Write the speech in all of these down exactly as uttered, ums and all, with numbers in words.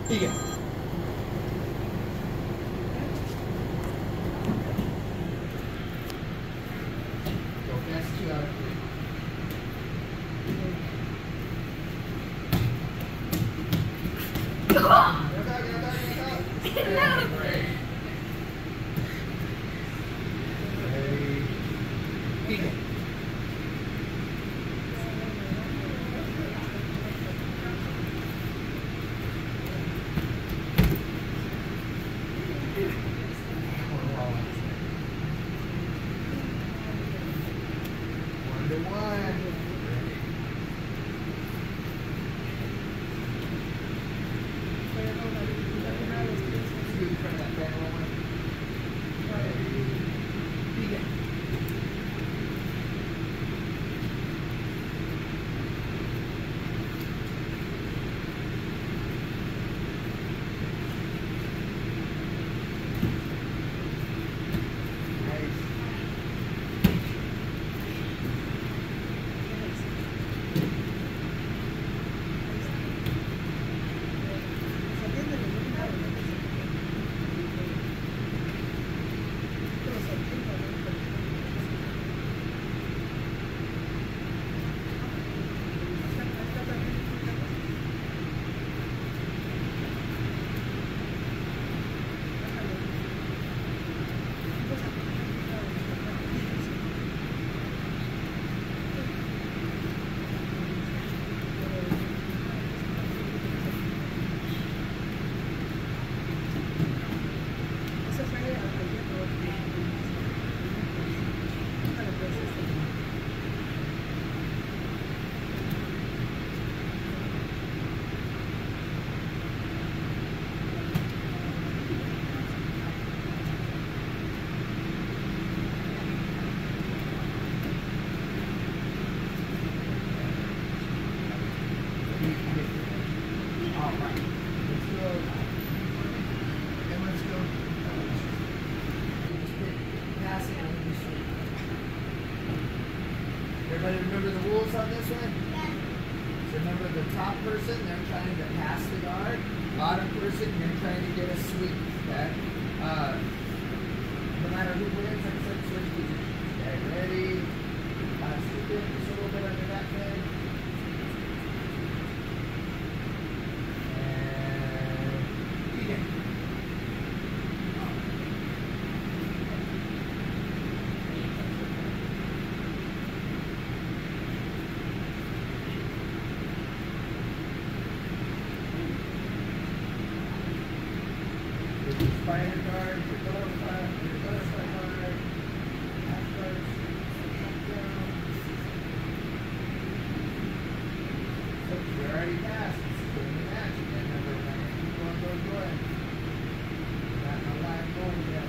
Sigue. Go fast two out of three. Get up, get up, get up, get up. No. Great. Ready. Sigue. One to one. Ready. Scoot in front of that barrel one. Ready. Begin. Nice. All right. Let's go. And let's go. Just pick passing on the street. Everybody remember the rules on this one? So remember the top person, they're trying to pass the guard. Bottom person, you're trying to get a sweep. Okay? Uh, no matter who wins, like I said, switch positions. Okay, ready? Uh, scoop in just a little bit under that thing. And begin. Spider guard, your butterfly, your butterfly guard, half guard, down. So we already passed. This is the match. Again, remember, we're going to keep going, going, going. We're not in a live goal yet.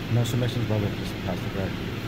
No submissions, Bubba. Just pass the guard.